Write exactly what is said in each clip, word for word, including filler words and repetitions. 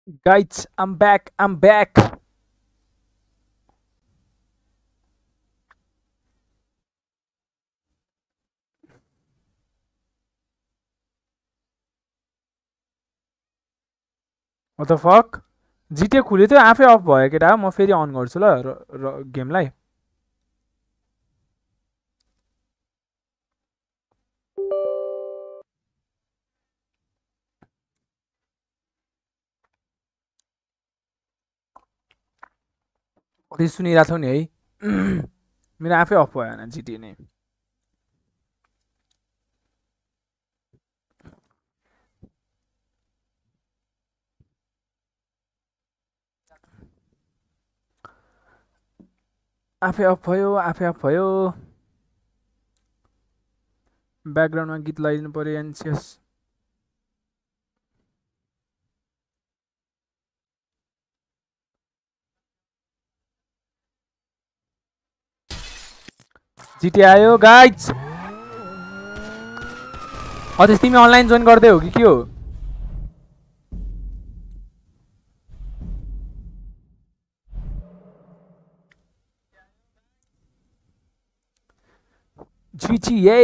Guys, I'm back. I'm back. What the fuck? G T A खुल्यो थियो आफै of भयो केटा म फेरि अन गर्छु ल गेमलाई कति सुनिरहेको थियो नि है मेरो आफै अफ भयो होइन जिटिए नै आफै अफ भयो आफै अफ भयो ब्याकग्राउन्डमा गीत लगाइदिनु पर्यो एनसिएस जिटिए आयो गाइज अझै तिमी अनलाइन जोइन गर्दै हो कि के हो जिटिए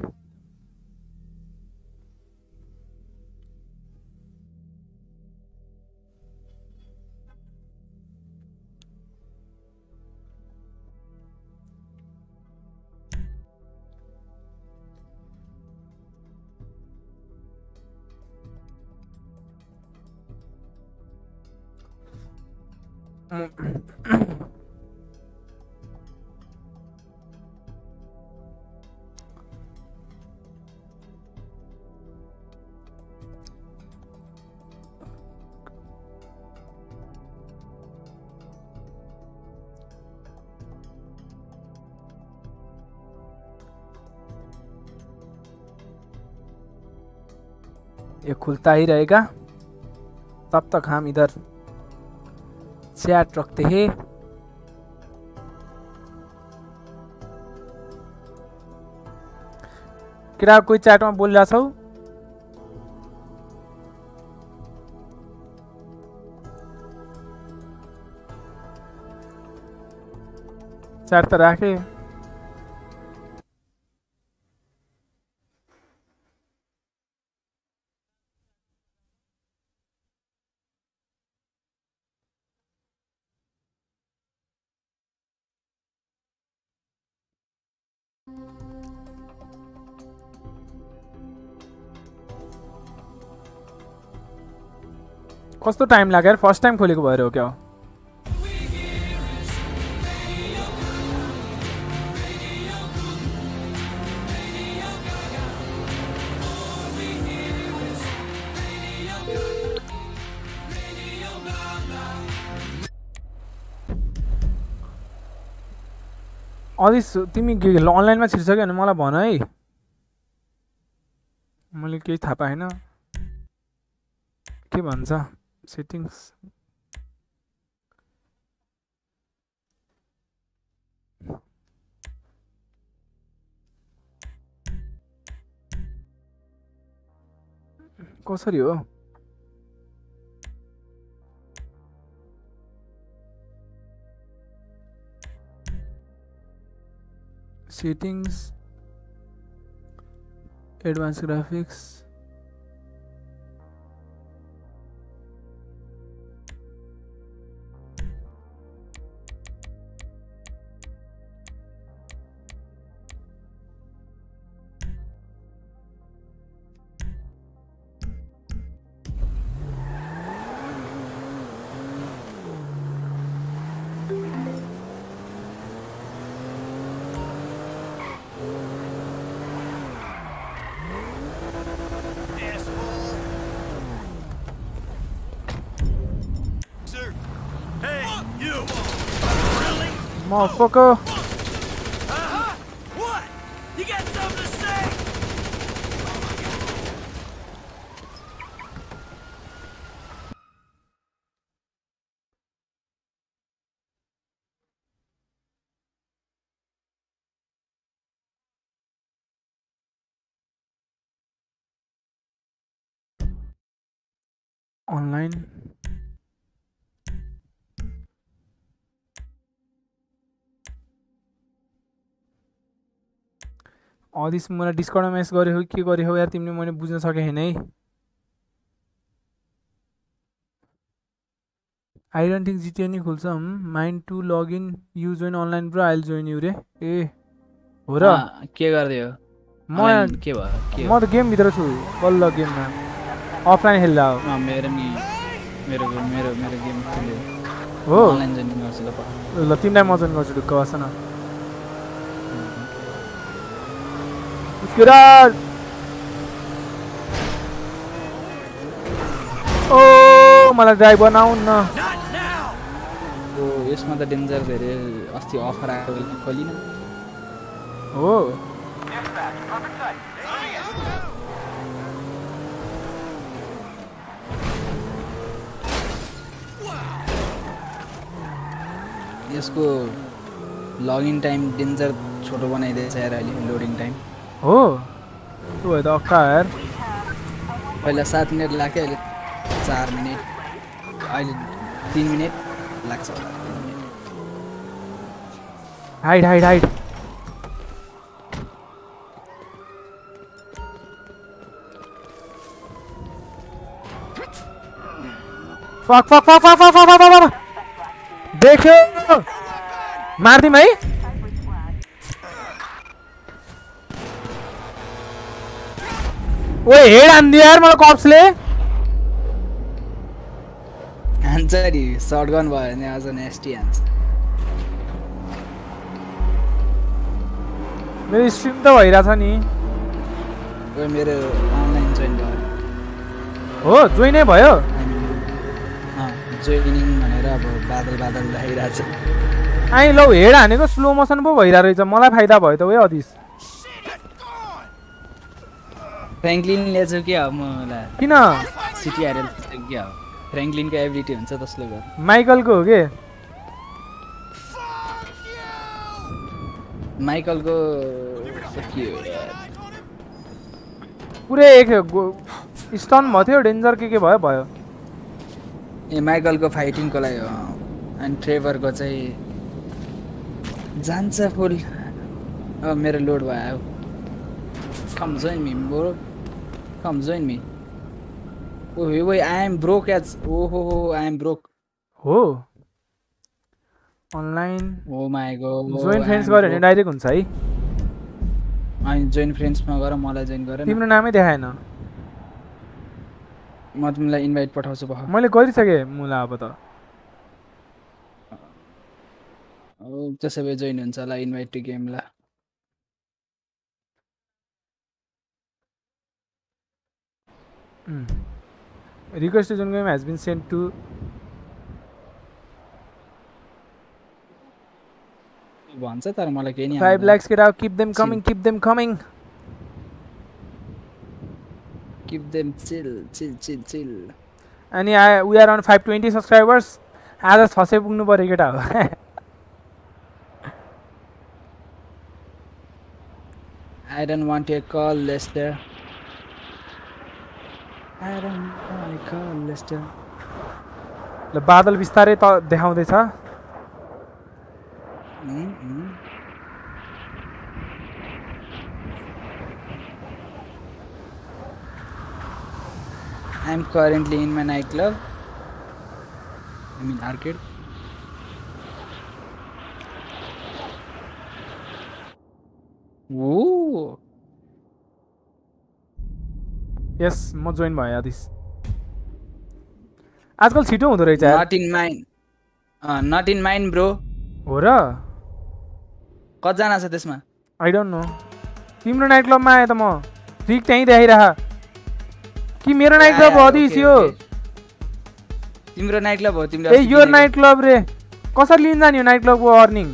ये खुलता ही रहेगा तब तक हम इधर चैट रखते हैं केटा कोही च्याटमा बोलिरहेको छौ च्याट त राखे कस्तो टाइम लाग्यो यार फर्स्ट टाइम खोलेको भएर हो क्या अदिस तिमी अनलाइनमा छिर्सक्यो भने मलाई भन है मैले केही थाहा पाएन के भन्छ सेटिङ्स कसरी हो settings advance graphics Motherfucker. Uh-huh. What? You got something to say? Online Adis मलाई डिस्कर्डमा मेसेज गरे हो के गरे हो यार तिमीले मैले बुझ्न सके हैन है आई डोन्ट थिंक जीटीए नि खुल्छ mind to log in you join online bro I will join you रे ए हो र के गर्दै हो म के भयो के म त गेम भित्र छु बल्ल गेममा अफलाइन खेल्दा हो मेरो नि मेरो मेरो मेरो गेम खेल्यो हो अनलाइन जोइन गर्छु ल ल तिमीलाई म जोइन गर्छु ढुक्क बस न Good. Oh, मलाई ड्राइभ बनाउन न ओ यसमा त डेन्जर धेरै अस्ति अफर आएको खोलिन हो यसको लगिन टाइम डेन्जर छोटो बनाइदिएछ यार अहिले लोडिङ टाइम हो त्यो भए त अक्का यार पहिला सात मिनट लाग्थ्यो अहिले चार मिनट अहिले तीन मिनट लाग्छ hide hide hide fuck fuck fuck fuck fuck fuck fuck देख्यो मार्दिम है ओए हेड हान्दियो यार मलाई कप्सले हान्छ नि शटगन भयो भने अझ नेस्टी हान्छ मेरो स्ट्रिम त भइरहेछ नि ओए मेरो अनलाइन जोइन भयो हो जोइनै भयो जोइनिङ भनेर अब बादल बादल देखाइरहेछ आइ लौ हेड हानेको स्लो मोसन पो भइरहेको रहेछ मलाई फाइदा भयो त ओए अदिस फ्र्याङ्कलिनले चाहिँ के हो मलाई किन सिटिआरएल के हो फ्र्याङ्कलिनको एबिलिटी हुन्छ त्यसले गर्दा माइकलको हो के माइकलको के हो पुरै एक स्टन भयो थियो डेन्जर के के भयो भयो ए माइकलको फाइटिङको लागि हो अनि ट्रेभरको चाहिँ जान्छ फुल अब मेरो लोड भयो come join me bro come join me oh ओए आई एम ब्रोक एज ओहो आई एम ब्रोक हो online oh my god join friends गरे भने डाइरेक्ट हुन्छ है अनि जोइन फ्रेन्ड्समा गर मलाई जोइन गर तिम्रो नामै देखाएन म तिमीलाई इन्भाइट पठाउँछु बहा मैले गरिसके मुला अब त त्यसै भए जोइन हुन्छ होला इन्भाइट टु गेम ला request to join game has been sent to भन्छ तर मलाई केही नि five lakhs get out keep them coming keep them coming keep them chill chill chill chill अनि I we are on five twenty subscribers आज six hundred पुग्नु पर्यो केटा हो I don't want a call Lester I don't want a call Lester ल बादल बिस्तारै त देखाउँदै छ I'm currently in my nightclub. I mean arcade. Woo! Yes, म जोइन भयो आदिस आजकल छिटो हुँदो रहेछ यार Not in mine. Uh, not in mine bro. हो र कति जना छ त्यसमा आई डोन्ट नो तिम्रो नाइट क्लबमा आए त म रिक त्यही देखाइरहा कि मेरो नाइट क्लब हो दिस यो तिम्रो नाइट क्लब हो तिम्रो ए यो नाइट क्लब रे कसरी लिन जाने यो नाइट क्लबको अर्निङ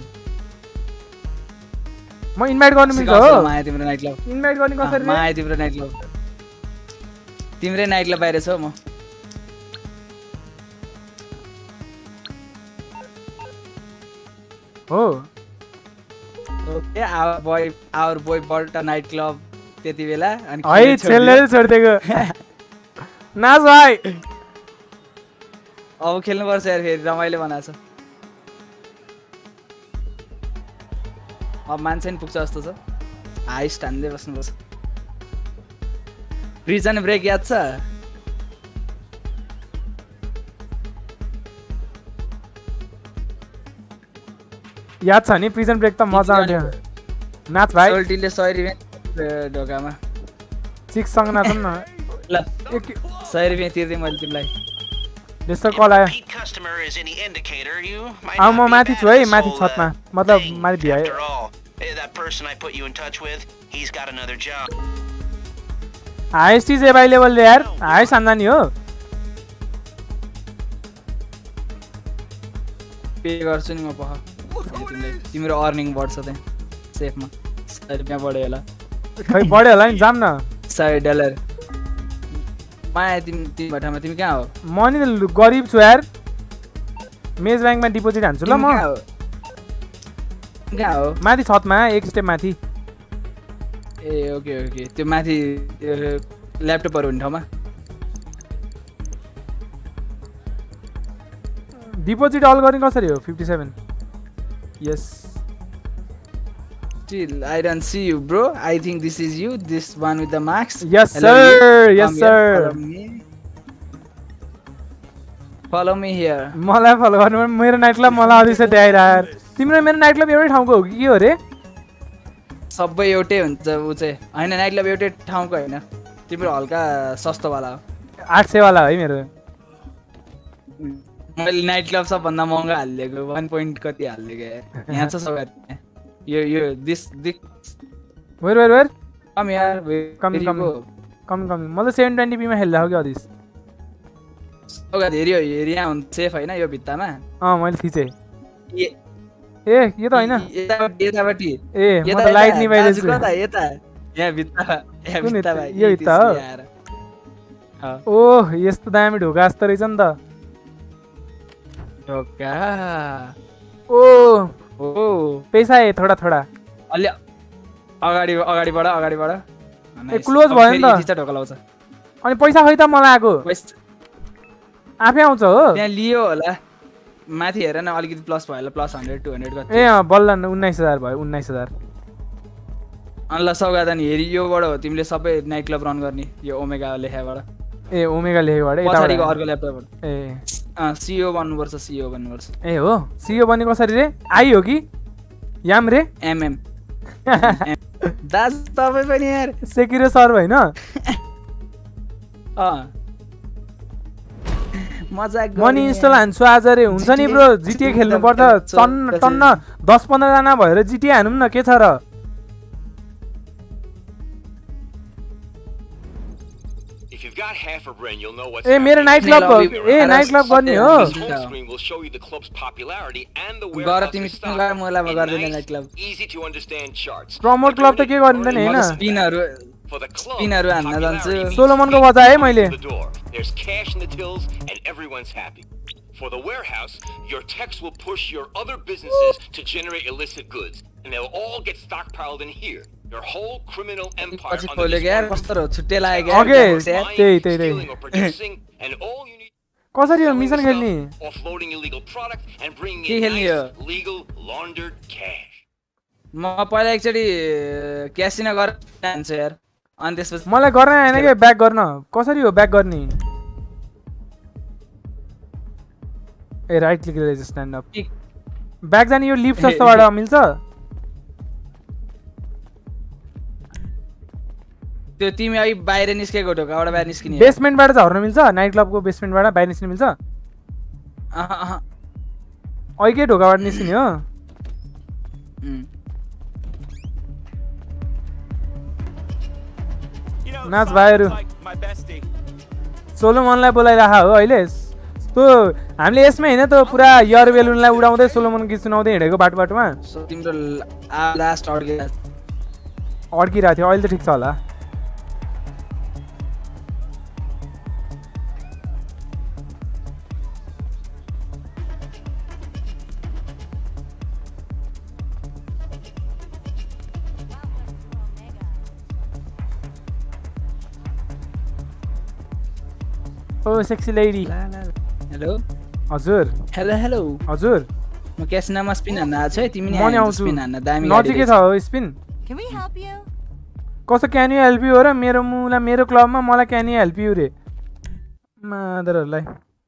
म इन्भाइट गर्नु मिल्छ हो माया तिम्रो नाइट क्लब इन्भाइट गर्ने कसरी माया तिम्रो नाइट क्लब तिम्रै नाइट क्लब बाहिर छ म हो okay our boy our boy built night club त्यति बेला अनि है छेल्ने छोड्देको नाच भाइ अब खेल्नु पर्छ यार फेरि रमाइलो बनाछ अब मान्छे नि पुग्छ जस्तो छ हाइस्ट हान्दै बस्नुपर्छ प्रिजन ब्रेक याद छ याद छ नि प्रिजन ब्रेक त मजा आउँथ्यो नाच भाइ सोल्टीले सय रुपियाँ ढोकामा सिक्स सँग नाचौँ न ल सय रुपियाँ तिर्दै मैले तिमीलाई त्यस्तो कल आयो अब म माथि छु है माथि छतमा मतलब माथि भ्याए हाइस्ट इज एभाइलेबल यार हाइस्ट हान्दा नि हो पे गर्छु नि म पख तिमीले तिम्रो अर्निङ बढ्छ त्यहाँ सेफमा सय रुपियाँ बढ्यो होला खै बढ्यो होला नि जाम न सय डलर माया तिमी तिमी भटामा तिमी कहाँ हो म नि गरिब छु यार मेज ब्याङ्कमा डिपोजिट हान्छु ल म कहाँ हो माथि छतमा एक स्टेप माथि ए ओके ओके त्यो माथि ल्यापटपहरू हुने ठाउँमा डिपोजिट अल गर्ने कसरी हो fifty seven yes Still, I don't see you, bro. I think this is you, this one with the mask. Yes, Hello, sir. you. Yes, Come sir. Here, follow me. Follow me here. मलाई follow गर्नु मेरो night club मलाई आउँदैछ त्यहाँ यार तिम्रो मेरो night club एउटै ठाउँको हो कि के हो रे सबै एउटै हुन्छ उ चाहिँ हैन नाइट क्लब एउटै ठाउँको हैन तिम्रो हल्का सस्तो वाला हो आठ सय वाला है मेरो मैले नाइट क्लब सबभन्दा महँगो हालिदिएको वन पोइन्ट कति हालिदिएको यहाँ छ सबै यो यो this this where where where come यार कम कम कम कम म त सेभेन ट्वेन्टी पी मा खेल्दा हो कि अदिस सौगात हेरियो हेरिया हुन्छ सेफ हैन यो भित्तामा अ मैले थिचे ए ए यो त हैन यतापट्टि यतापट्टि ए म त लाइट नि बाहिर छु कता यता यहाँ भित्ता यहाँ भित्ता भाइ यो भित्ता हो ओह यस्तो दामी ढोका जस्तो रहेछ नि त ढोका ओ ओ पैसा है थोडा थोडा अलि अगाडि अगाडि बढ अगाडि बढ ए क्लोज भयो नि त ढोका लाउँछ अनि पैसा खै त मलाई आको आफै आउँछ हो त्यहाँ लियो होला माथि हेर न अलिकति प्लस भयो होला प्लस हन्ड्रेड टू हन्ड्रेड ए अँ बल्ल उन्नाइस हजार भयो उन्नाइस हजार अनि ल सौगात नि हेरि योबाट हो तिमीले सबै नाइट क्लब रन गर्ने यो ओमेगा लेखाबाट ए ओमेगा लेखेबाट पछाडिको अर्को ल्यापटपबाट ए अँ सिओ बन्नुपर्छ सिओ बन्नुपर्छ ए हो सिओ बन्ने कसरी रे आई हो कि याम रे एमएम दाज तपाईँ पनि यार सेक्युर सर्भ होइन अँ मजाक मनी इन्स्टल हान्छु आज रे हुन्छ नि ब्रो जिटिए खेल्नु पर्छ टन्न टन्न दस पन्ध्र जना भएर जिटिए हानौँ न के छ र ए मेरो नाइट क्लब ए नाइट क्लब गर्ने हो गर तिमी गएर मोलामा गर्दैन नाइट क्लब प्रमोट क्लब त के गर्ने त नि हैन स्पिनहरु स्पिनहरु हान्न जान्छु सोलोमनको बजाए मैले For the warehouse, your techs will push your other businesses to generate illicit goods, and they'll all get stockpiled in here. Your whole criminal empire under this stealing or producing, and all you need कसरी हो mission खेल्ने offloading illegal products and bringing in nice, legal laundered cash. म पहिला एकचोटी casino गरेर जान्छु यार अनि त्यसपछि मलाई गर्न हैन के ब्याक गर्न कसरी हो ब्याक गर्ने ए राइट क्लिक गरेर स्ट्यान्ड अप ब्याक जाने यो लिफ्ट जस्तोबाट मिल्छ त्यो तिमी अघि बाहिर निस्केको ढोकाबाट बाहिर निस्किने बेसमेन्टबाट झर्न मिल्छ नाइट क्लबको बेसमेन्टबाट बाहिर निस्किन मिल्छ अह अह अघिकै ढोकाबाट निस्किने हो नाच भाइहरु सोलोमनलाई बोलाइराख हो अहिले त्यो हामीले यसमै हैन त पुरा यर बेलुनलाई उडाउँदै सोलोमन गीत सुनाउँदै हिँडेको बाटो बाटोमा तिम्रो लास्ट अड्किरा अड्किरा थियो अहिले त ठीक छ होला ओ सेक्सी लेडी हेलो हजुर हेलो हेलो हजुर म क्यासिनामा स्पिन हान्न आछु है तिमी नि म नि आउँछु स्पिन हान्न दामी नजिकै छ हो spin Can we help you? कसो क्यान यु हेल्प यु हो र मेरो मुला मेरो क्लबमा मलाई क्यान यु हेल्प यु रे मादरहरुलाई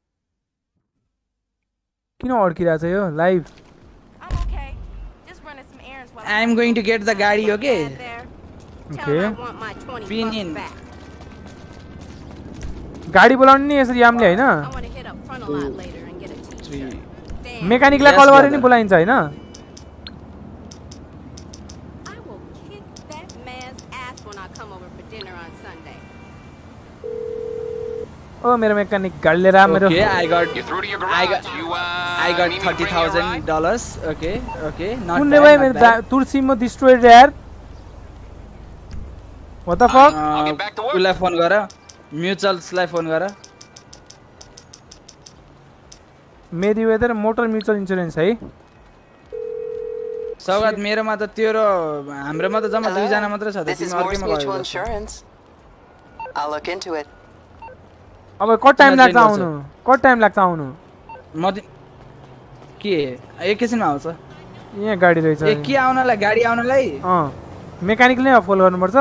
किन अड्किरहेछ यो live I am going to get the गाडी okay okay pin in गाडी बोलाउनु नि यसरी यामले हैन मेकानिकलाई कल गरे नि बोलाइन्छ हैन ओ मेरो मेकानिक गाडी लिएर आ मेरो okay I got I got I got thirty thousand dollars okay okay not कुनले भाइ मेरो तुर्सी म डिस्ट्रोयड यार what the fuck उसलाई फोन गर म्युचुअल्सलाई फोन गर मेरी वेदर मोटर म्युचुअल इन्स्योरेन्स है सौगात मेरोमा त त्यो र हाम्रोमा त जम्मा दुई जना मात्र छ त तिमी अर्कैमा गयो I'll look into it. अब कति टाइम लाग्छ आउनु कति टाइम लाग्छ आउनु म के एकैछिनमा आउँछ यहाँ गाडी रहेछ ए के आउनलाई गाडी आउनलाई अ मेकानिकले फोन गर्नुपर्छ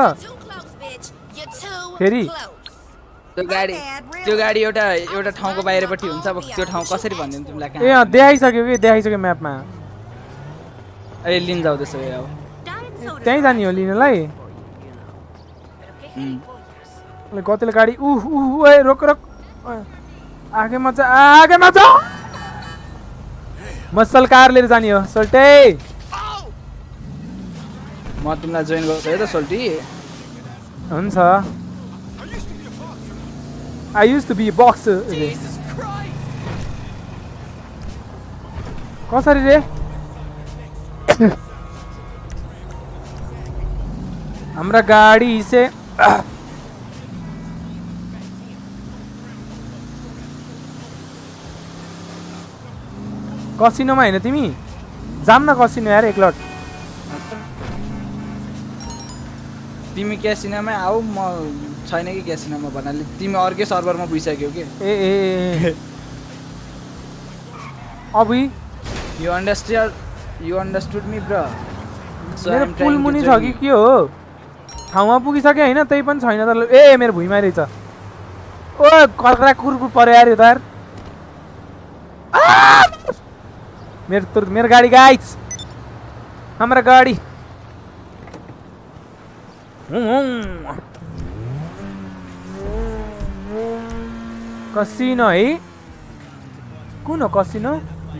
फेरि त्यो गाडी त्यो गाडी एउटा एउटा ठाउँको बाहिरपट्टि हुन्छ अब त्यो ठाउँ कसरी भन्दिनु तिमीलाई कहाँ ए देखाइसक्यो के देखाइसक्यो म्यापमा ए लिन जाऊ त्यसो भए अब त्यही जाने हो लिनलाई ले कतिले गाडी उह उह ए रोक रोक आगे मचा आगे मचा मसल कार लिएर जाने हो सोल्टे म तिमीलाई जोइन गर्छु है त सोल्टी हुन्छ I used to be a boxer कसरी रे हमरा गाडी से कसिनोमा हैन तिमी जाम न कसिनो यार एकलट तिमी क्यासिनोमा आऊ म छैन कि क्यासिनोमा भन्नाले तिमी अर्कै सर्भरमा बुइसक्यौ के ए ए अबुई you understand you understood me bro मेरो पुल मुनि छ कि के हो ठाउँमा पुगिसके हैन त्यही पनि छैन त ए मेरो भुइँमा रहेछ ओ कर्करा कुरकुर पर्यो यार यो त यार मेरो तो मेरो गाडी गाइस हाम्रो गाडी कसिनो है कुन हो casino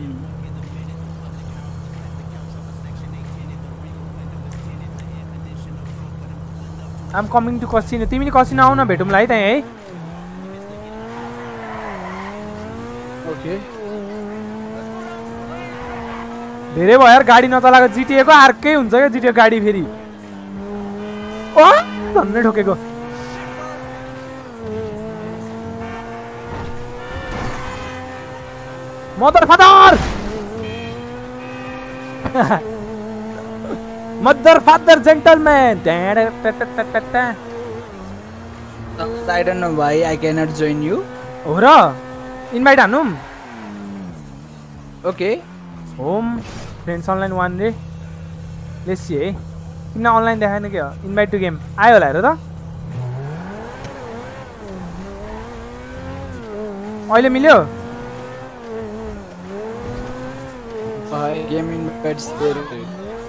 I'm coming to casino तिमी नि कसिनो आउन भेटौँला है त्यही है ओके धेरै भयो यार गाडी नचलाको जिटिए को अर्कै हुन्छ के जिटिए गाडी फेरि ओ भन्ने ठोकेको mother father mother father gentleman I don't know why I cannot join you हो र इन्भाइट हानुम ओके होम फ्रेन्ड्स अनलाइन वान रे लेट्स सी है किन अनलाइन देखाएन के इन्भाइट टु गेम आयो होला हेर त अहिले मिल्यो game invites there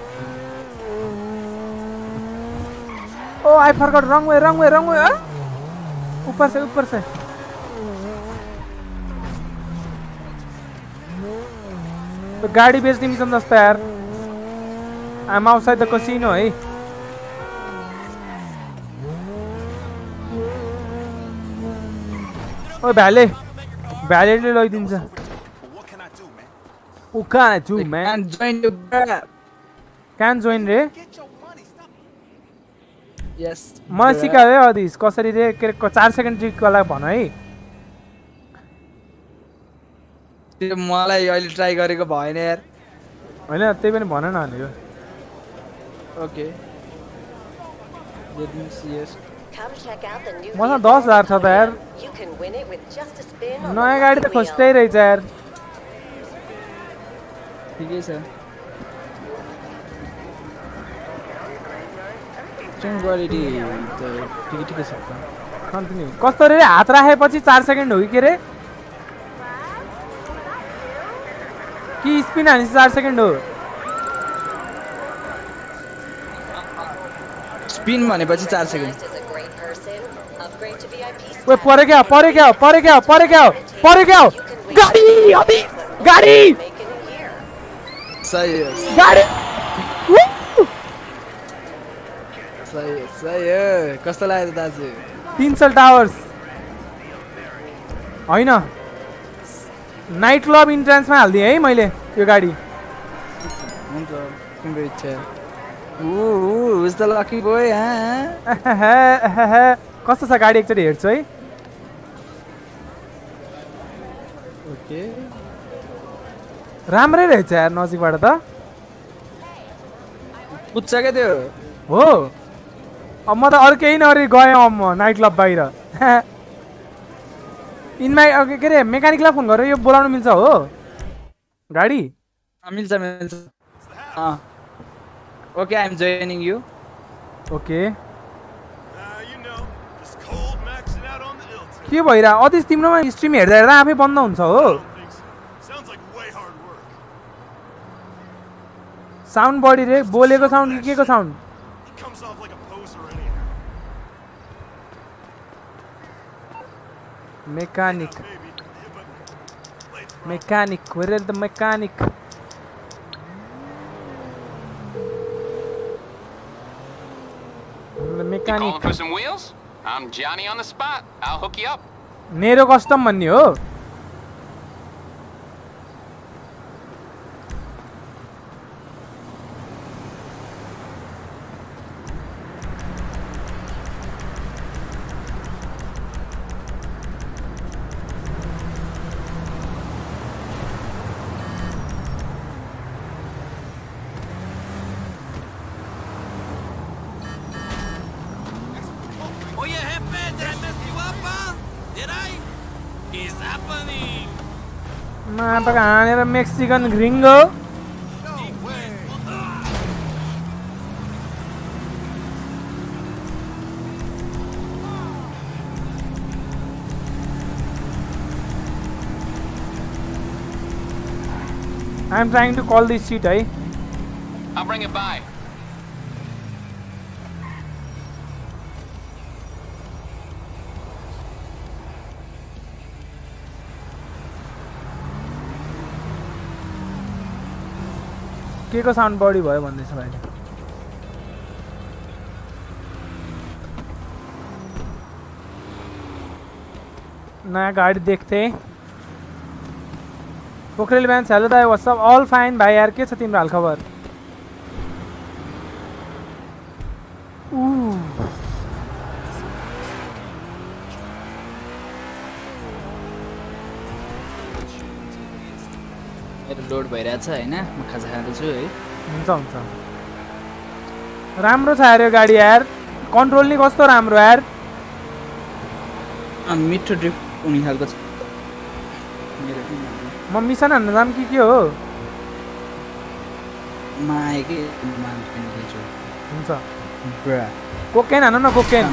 oh I forgot wrong way wrong way wrong way ऊपर से ऊपर से तो गाड़ी बेच नहीं समझता यार I am outside the casino है ओ भ्याले भ्यालेले लैदिन्छ उ कहाँ छु man join you can join रे yes मलाई सिकायो है अदिस कसरी रे के चार सेकेन्ड ट्रिकको लागि भन है त्यो मलाई अहिले ट्राई गरेको भएन यार हैन त्यही पनि भन न अनि यो okay let me see yes मलाई दस हजार छ त यार नयाँ गाडी त खोज्दै रहेछ यार ठिकै छ स्ट्रिम क्वालिटी त ठिकै ठिकै छ कन्टिन्यू कस्तो रे हात राखेपछि चार सेकेन्ड हो कि के रे कि स्पिन हानेपछि चार सेकेन्ड हो स्पिन भनेपछि चार सेकेन्ड ओए परे क्या परे क्या परे क्या परे क्या परे क्या गाडी अबे गाडी सही हो गाडी सही हो सही हो कस्तो लाग्यो दाजु तिनसल टावर्स हैन नाइट क्लब इन्ट्रान्समा हाल्दिएँ है मैले यो गाडी हुन्छ तिम्रो इच्छा ऊ who's the lucky boy कस्तो छ गाडी एकचोटि हेर्छु है ओके राम्रै रहेछ यार नजिकबाट त पुच्छ क्या त्यो हो अब म त अरू केही नगरी गएँ अब म नाइट क्लब बाहिर इनमा के अरे मेकानिकलाई फोन गरेर यो बोलाउनु मिल्छ हो गाडी मिल्छ मिल्छ अँ okay I am joining you okay के भइरह अदिस तिम्रोमा स्ट्रिम हेर्दा हेर्दा आफै बन्द हुन्छ हो साउन्ड बढी रे बोलेको साउन्ड कि के को sound mechanic mechanic where is the mechanic the mechanic calling for some wheels? I'm Johnny on the spot. I'll hook you up. Nero custom भन्ने हो मापक हानेर Mexican gringo I am trying to call this seat, eh? I'll bring it by. के को sound बढी भयो भन्दैछ भाइले नयाँ गाडी देख्थे पोखरेल ब्यान्स हेलो दाइ व्हाट्स अप अल फाइन भाइ यार के छ तिम्रो हाल खबर लोड भइरहेछ हैन म खाजा खाँदैछु है हुन्छ हुन्छ राम्रो छ यार यो गाडी यार कन्ट्रोल नि कस्तो राम्रो यार अ मिठो ड्रिफ्ट हुने खालको छ म मिसन हान्न जाम कि के हो माए के मान किन्छु हुन्छ ब्रा कोकेन हान्न न कोकेन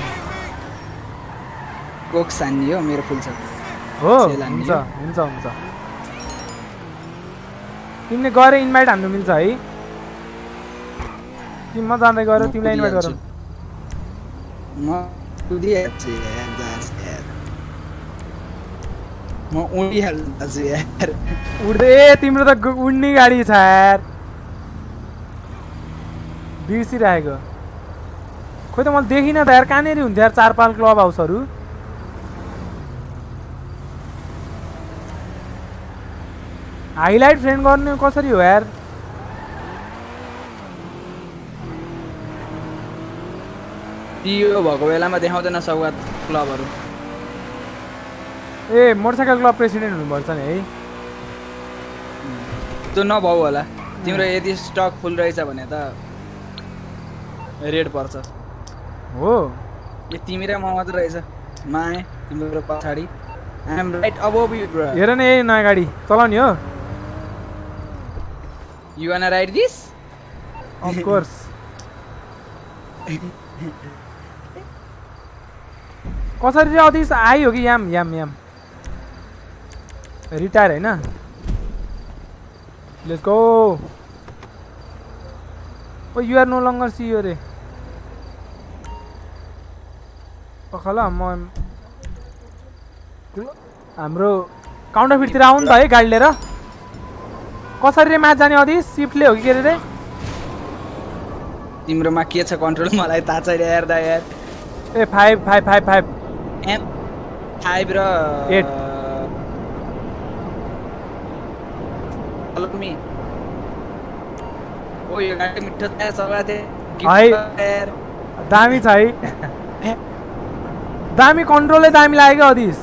कोक सान्नी हो मेरो फुल छ हो हुन्छ हुन्छ हुन्छ तिमीले गएर इन्भाइट हान्नु मिल्छ है तिमी म जाँदै गएर तिमीलाई इन्भाइट गरौँ म उडिहाल्छु यार दास यार म उडिहाल्छु यार उड्दै तिम्रो त उड्ने गाडी छ यार बिर्सिरहेको खोइ त मैले देखिनँ त यार कहाँनिर हुन्थ्यो यार चार पाँच क्लब हाउसहरू हाइलाइट फ्रेन्ड गर्नु कसरी हो यार यो भएको बेलामा देखाउँदैन सौगात क्लबहरू ए मोटरसाइकल क्लब प्रेसिडेन्ट हुनुपर्छ नि है त्यो नभौ होला तिम्रो यदि स्टक फुल रहेछ भने त रेड पर्छ हो ए तिमी र म मात्र रहेछ माए तिम्रो पछाडी I am right above you bro हेर न यही नयाँ गाडी चलाउने हो You wanna ride this? Of course. कसरी रे अदिस आयो कि याम याम याम रिटायर हैन let's go oh you are no longer see यो रे पखला म हाम्रो काउन्टरफिट तिर आउनु त है गाडी लिएर कसरी रे म्याच जाने अदिस सिफ्टले हो कि के रे तिम्रोमा के छ कन्ट्रोल मलाई थाहा छैन यार दा यार ए five five five five M five र एट हेलो मी ओ यो गाडी मिठो छ सबै थे यार दामी छ है दामी कन्ट्रोलले दामी लाग्यो अदिस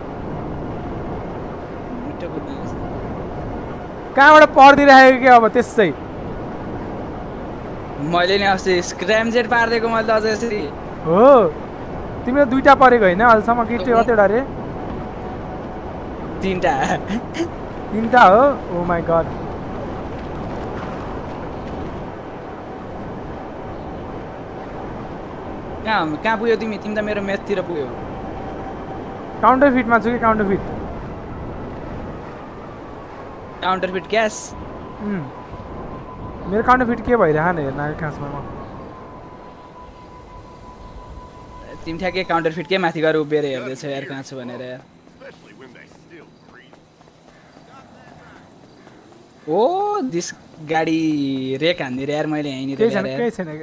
मिठो बुझ्नुस् कहाँबाट पर्दिरहेको के अब त्यसै मैले नि अस्ति स्क्रैम जेट पार्दिएको मैले अझै यसरी हो तिम्रो दुईटा परेको हैन अहिलेसम्म के कतिवटा रे तीनटा तीनटा हो ओ माय गॉड कहाँ कहाँ पुग्यो तिमी तिमी त मेरो म्याचतिर पुग्यो काउन्टर फिटमा छु कि counterfeit counterfeit cash मेरो काउन्टर फिट के भइरह न हेर्न खासमा म तिमी ठ्याक्कै काउन्टर फिट के माथि गएर उभिएर हेर्दैछौ यार कहाँ छु भनेर यार ओ दिस गाडी रेक हान्दिएर यार मैले यहीँनिर केही छैन केही छैन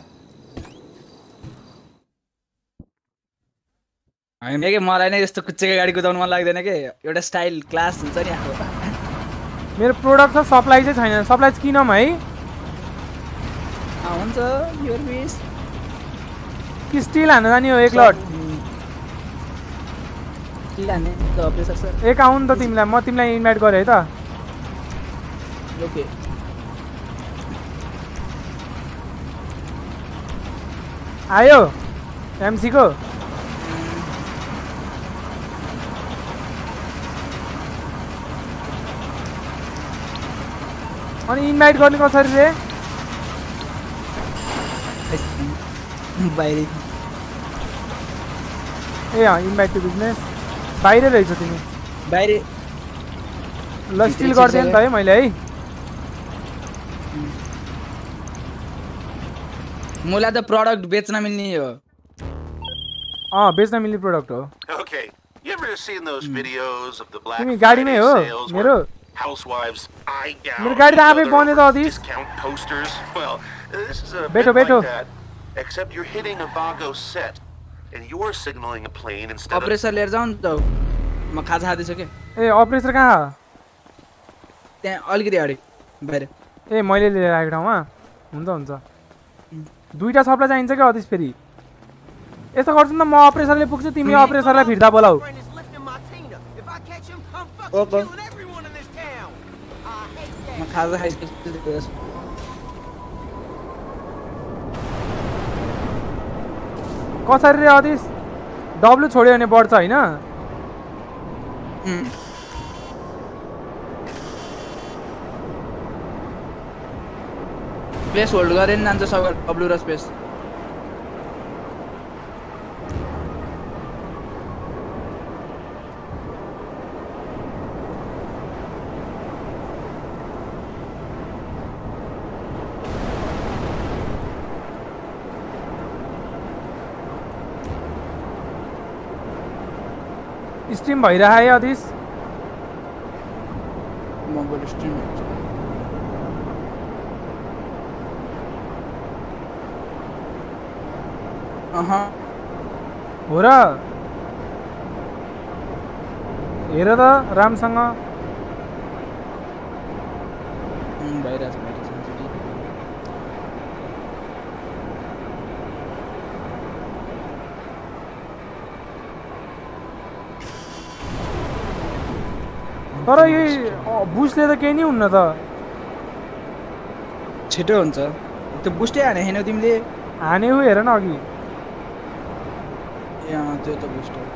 होइन के मलाई नै यस्तो कुच्चेको गाडी कुदाउनु मन लाग्दैन के एउटा स्टाइल क्लास हुन्छ नि आफ्नो मेरो प्रोडक्ट छ सप्लाई चाहिँ छैन सप्लाई चाहिँ किनौँ है हुन्छ योर विश कि स्टिल हान्न जाने हो एक लट स्टिल हान्ने त अप्रेसर सर एक आउनु त तिमीलाई म तिमीलाई इन्भाइट गरेँ है त ओके आयो एमसी को अनि इन्भाइट गर्ने कसरी रे बाहिर ए अँ इन्भाइट टु बिजनेस बाहिरै रहेछ तिमी बाहिर ल स्टिल गरिदिएँ नि त है मैले है मलाई त प्रडक्ट बेच्न मिल्ने हो अँ बेच्न मिल्ने प्रोडक्ट हो Okay, you ever seen those videos of the Black तिमी गाडीमै हो sales where मेरो housewives eye gouged मेरो गाडी त आफै each बन्यो other त with अदिस discount posters? Well, this is a Beto, bit Beto. like that, except you're hitting a Vago set, and you're signaling a plane instead of... oppressor लिएर जाऊ नि त म खाजा खाँदैछु के ए अप्रेसर कहाँ त्यहाँ अलिकति अगाडि बाहिर ए मैले लिएर आएको ठाउँमा हुन्छ हुन्छ दुईटा सप्लाई चाहिन्छ क्या अदिस फेरि यस्तो गर्छु नि त म अप्रेसरले पुग्छु तिमी अप्रेसरलाई फिर्ता बोलाऊ ओके म खाजा खाइसकेछु कसरी रे अदिस डब्लु छोड्यो भने बढ्छ होइन प्लेस होल्ड गरेर जान्छ सब डब्लु र स्पेस स्ट्रिम भइरह है अदिस म बोल स्ट्रिम अहा हो र हेर त रामसँग भाइरस तर यो बुस्टले त केही नि हुन्न त छिटो हुन्छ त्यो बुस्टै हाने हैन तिमीले हाने हो हेर न अघि यहाँ त्यो त बुस्ट हो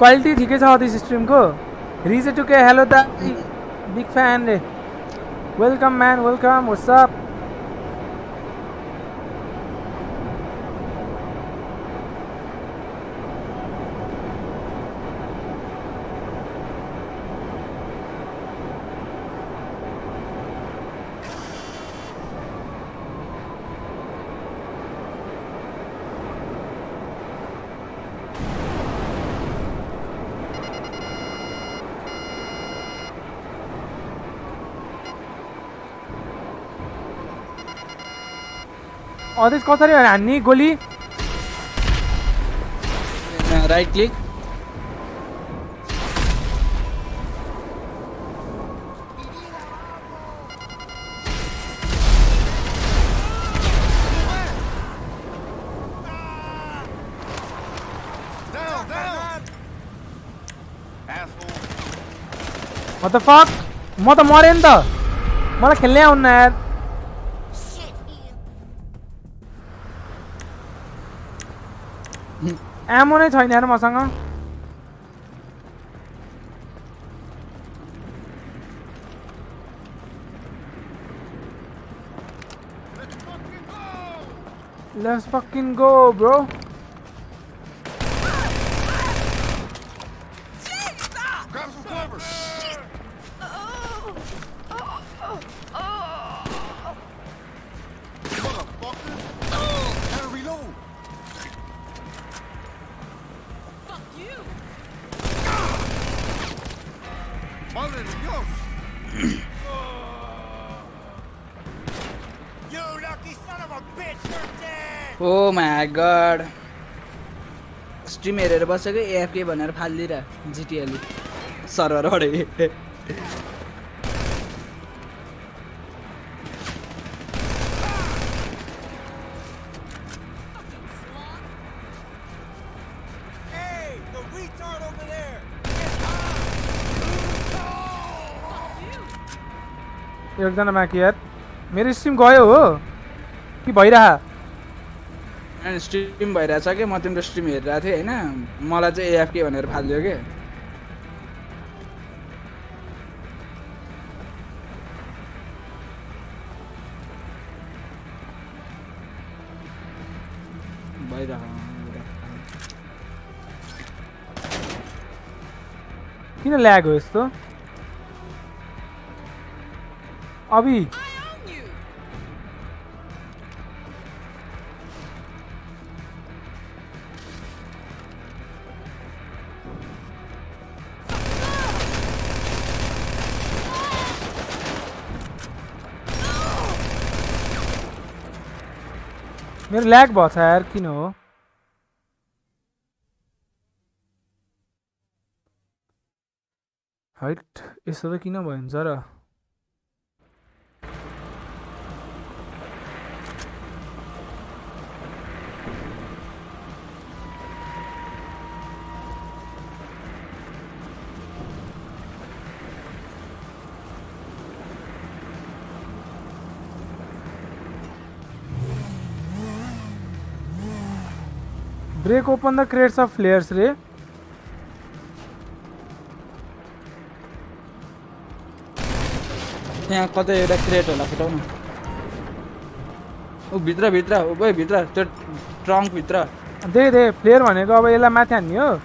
क्वालिटी ठिकै छ अदिस स्ट्रिमको रिजे टु के हेलो द बिग फ्यान रे welcome man welcome what's up अदिस कसरी हान्ने गोली right click What the fuck? म त मरे नि त मलाई खेल्नै आउन्न यार एमो नै छैन यार मसँग Let's fucking go bro Grab some cover. Motherfucker. Gotta reload. Fuck you. Mother of yo. You lucky son of a bitch, you're dead. Oh my god. Stream हेरेर बसेको एएफके भनेर फाल्दिरा जिटिएले सर्भर अडे एकजना माकी यार मेरो स्ट्रिम गयो हो कि भइरहा अनि स्ट्रिम भइरहेछ के म तिम्रो स्ट्रिम हेरिरहेको थिएँ हैन मलाई चाहिँ एएफके भनेर फाल्दियो के भइरह किन ल्याग हो यस्तो अभी मेरो ल्याग भछ यार किन हो हाइट यसो त किन भन्छ र Break open the crates of flares रे यहाँ कतै एउटा क्रेट होला फुटाउनु उ भित्र भित्र उ गए भित्र त्यो ट्रङ्क भित्र दे दे फ्लेयर भनेको अब यसलाई माथि हान्ने हो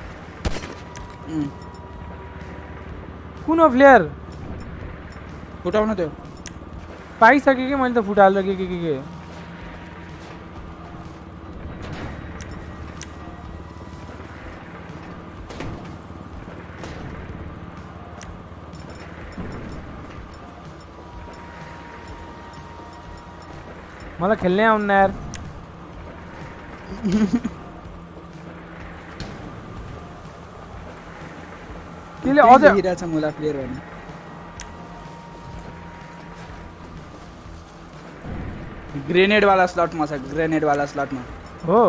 कुन हो फ्लेयर फुटाउनु त्यो पाइसके के मैले त फुटालेर के के के के मलाई खेल्नै आउन्न यार किले अझ हिराछ मलाई प्लेयर भने ग्रेनेड वाला स्लटमा छ ग्रेनेड वाला स्लटमा हो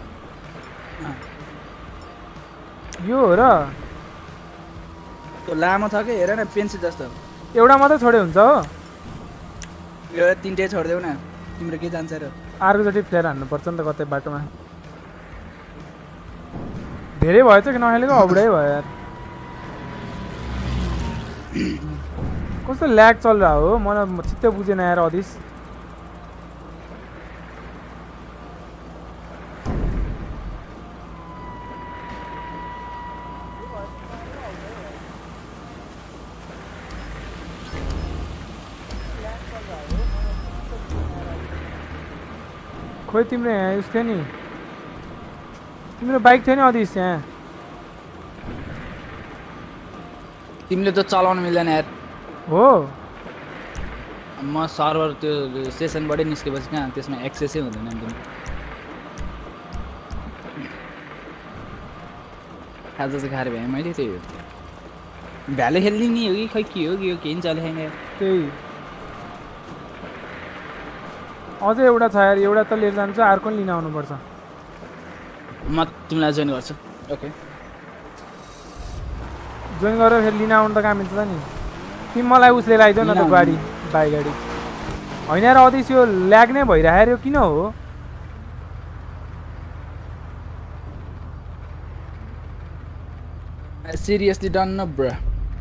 यो हो र त्यो लामो छ के हेर न पेन्सिल जस्तो एउटा मात्रै छोडे हुन्छ हो यो तीनटै छोड्देऊ न तिम्रो के जान्छ र अर्कोचोटि फ्लेयर हान्नुपर्छ नि त कतै बाटोमा धेरै भएछ कि नखेलेको अबुडै भयो यार कस्तो ल्याग चल रहा हो मलाई चित्तै बुझेन यार अदिस खोइ तिम्रो यहाँ उस थियो नि तिम्रो बाइक थियो नि अदिस यहाँ तिमीले त चलाउन मिल्दैन यार हो म सर्भर त्यो सेसनबाटै निस्केपछि कहाँ त्यसमा एक्सेसै हुँदैन नि खाजा चाहिँ खाएर भएँ मैले त्यही हो भ्याले खेल्ने नि हो कि खै के हो कि हो केही नि चले छैन त्यही अझै एउटा छ यार एउटा त लिएर जान्छ अर्को पनि लिन आउनुपर्छ म तिमीलाई जोइन गर्छु ओके जोइन गरेर फेरि लिन आउनु त काम मिल्छ नि तिमी मलाई उसले लगाइदेऊ न त गाडी बाइक गाडी होइन यार अदिस यो ल्याग नै भइरहेको यो किन हो सिरियसली डन न ब्रो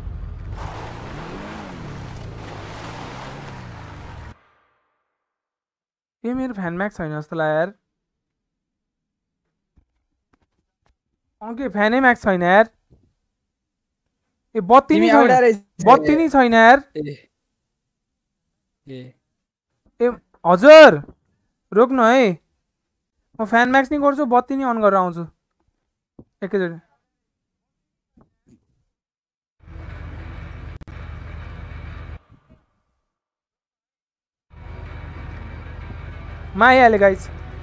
ए मेरो फ्यान म्याक्स छैन जस्तो लाग्यो यार ओके फ्यानै म्याक्स छैन यार ए बत्ती नि छैन बत्ती नि छैन यार ए ए हजुर रोक्नु है म फ्यान म्याक्स नि गर्छु बत्ती नि अन गरेर आउँछु एकैचोटि म आइहालेँ गाइस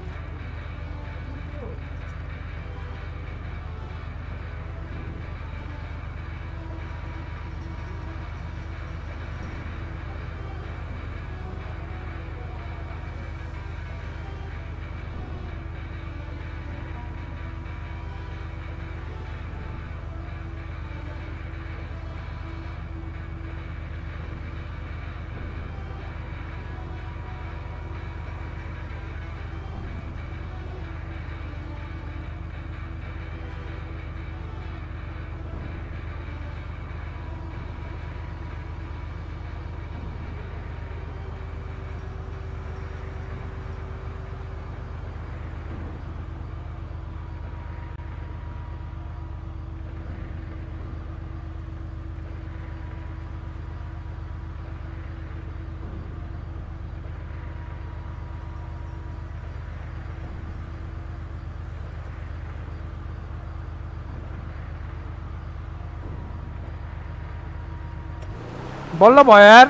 बल्ल भयो यार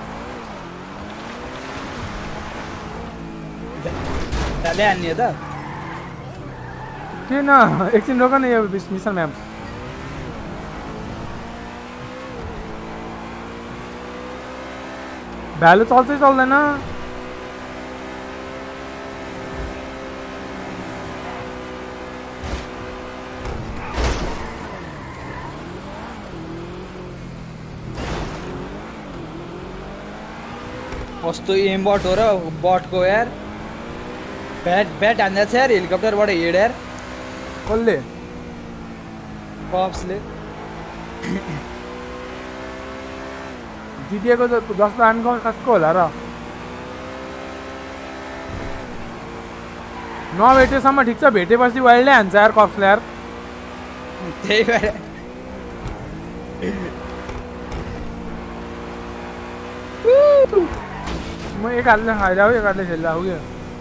डाले आन्ने हो त किन एकछिन रोक न यो मिसन म्याम भ्यालु चल्छै चल्दैन कस्तो एम बट हो र बटको यार ब्याट ब्याट हान्दा छ यार हेलिकप्टरबाट हेड यार कसले पप्सले जिटिएको जस्तो अनकाउन्ट कसको होला र नभेटेसम्म ठिक छ भेटेपछि वाइल्डै हान्छ यार कप्सले यार त्यही भएर म एक हातले खाइरहेको एक हातले खेलिरहेको क्या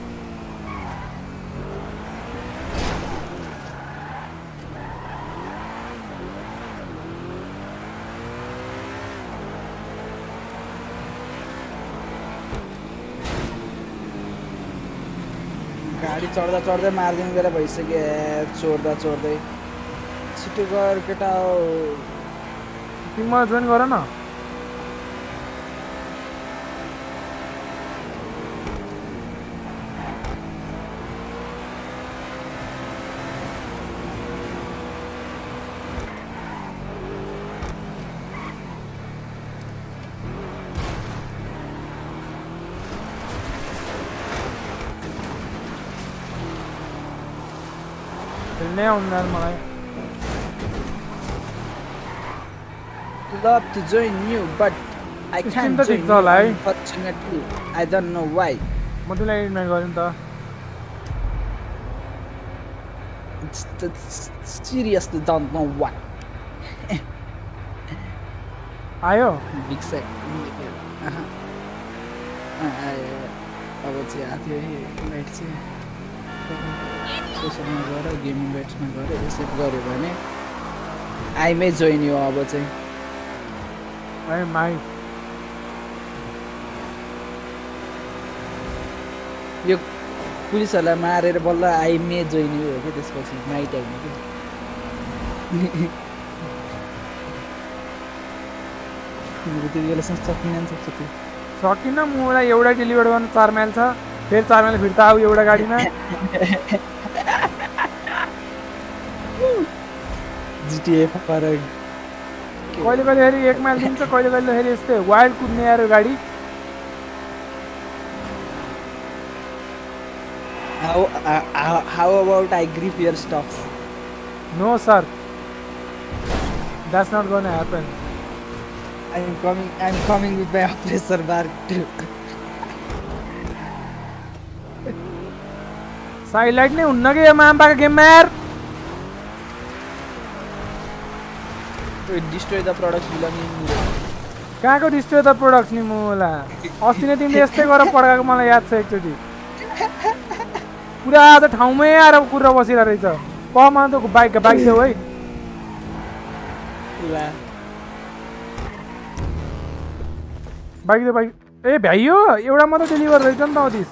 गाडी चढ्दा चढ्दै मार्दिनु बेला भइसक्यो चोर्दा चोर्दै छिटो गर केटा हो टिममा जोइन गर न खेल्नै आउँदैन मलाई love to join you, but I Stream can't त join ठिक छ you. होला है। Unfortunately, I don't know why. म तिमीलाई इन्भाइट गरेँ नि त। It's it's seriously don't know why. आयो Big sec. अहँ। आयो। अब चाहिँ आथ्यो है इन्भाइट चाहिँ सोसलमा गएर गेमिङ ब्याट्समा गएर एक्सेप्ट गर्यो भने आई मे जोइन यु अब चाहिँ आई माई यो पुलिसहरूलाई मारेर बल्ल आई मे जोइन यु हो कि त्यसपछि नाइट आउने कि तिमीले त्यति बेलासम्म सकिन नि सक्छ त्यो सकिन मलाई एउटा डेलिभर गर्नु चार माइल छ फेरि चार माइल फिर्ता आऊ एउटा गाडीमा जिटिए फरक कहिले कहिले फेरि एक माइल दिन्छ कहिले कहिले फेरि यस्तै वाइल्ड कुद्ने आएर गाडी How, uh, how, how about I grip your stuffs? No sir that's not gonna happen I'm coming, I'm coming with my oppressor bar too. Side light नै हुन्न कि यो मामपाको गेममा यार Destroy the products belonging to me. कहाँको destroy the products नि मुला अस्ति नै तिमीले यस्तै गरेर पड्काएको मलाई याद छ एकचोटि पुरा आज ठाउँमै आएर कुरेर बसिरहेको रहेछ पमा त बाइक बाइक देऊ है ला बाइक देऊ बाइक ए भ्याइयो एउटा मात्र डेलिभर रहेछ नि त अदिस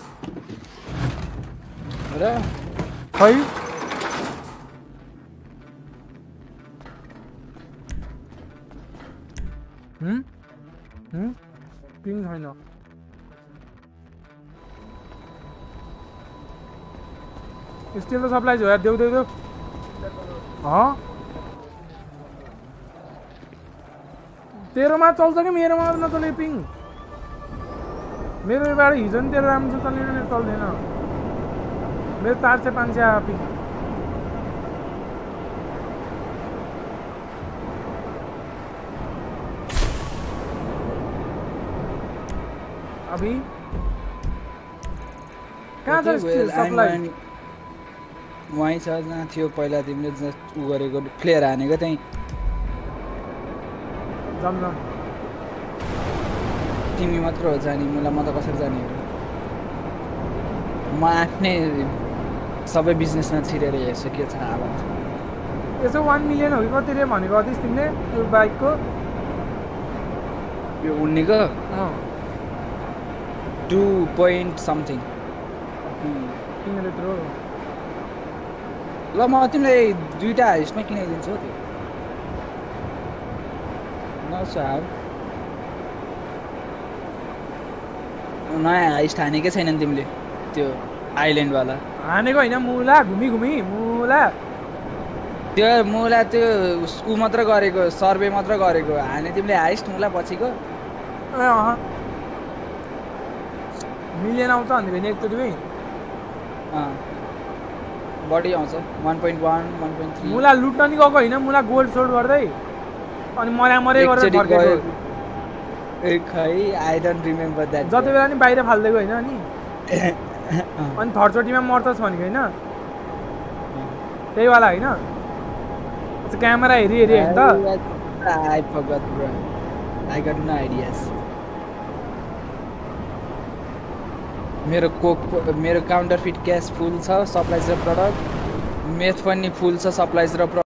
र खै हम्म हम्म पिङ छैन स्टिल त सप्लाई हो यार देऊ देऊ देऊ अँ तेरोमा चल्छ कि मेरोमा नचल्ने पिङ मेरो योबाट हिजो नि तेरो राम्रो चल्ने मेरो चल्दैन मेरो चार सय पाँच सय आयो पिङ अभी कहाँ छ सप्लाई वहीँ छ जहाँ थियो पहिला तिमीले उ गरेको फ्लेयर हानेको त्यहीँ जाम जाम तिमी मात्र हो जाने मलाई म त कसरी जाने हो म आफ्नै सबै बिजनेसमा छिरेर हेर्छु के छ हालत यसो वान मिलियन हो कि कति रे भनेको अतिस तिमीले त्यो बाइकको यो उड्नेको अँ टु पोइन्ट समथिङ किन त्यत्रो ल म तिमीलाई दुईवटा हाइस्टमा किनाइदिन्छु त्यो नआउँछ हाल नयाँ हाइस्ट हानेकै छैन नि तिमीले त्यो आइल्यान्डवाला हानेको होइन मुला घुमी घुमी मुला त्यो मुला त्यो ऊ मात्र गरेको सर्वे मात्र गरेको हाने तिमीले हाइस्ट मुला पछिको ए अँ मिलियन आउँछ भन्दै भने एकचोटि अँ बढी आउँछ one point one one point three मुला लुट्न नि गएको होइन मुला गोल्ड सोल्ड गर्दै अनि मर्या मरै गरेर फर्केको ए खै आई डोन्ट रिमेम्बर द्याट जति बेला नि बाहिर फालिदिएको होइन अनि अनि थर्डचोटिमा मर्छस् भनेको होइन त्यही वाला होइन क्यामेरा हेरी हेरी होइन त I forgot bro I got no ideas मेरो कोक मेरो काउन्टरफिट क्यास फुल छ सप्लाइज र प्रडक्ट मेथ पनि फुल छ सप्लाइज र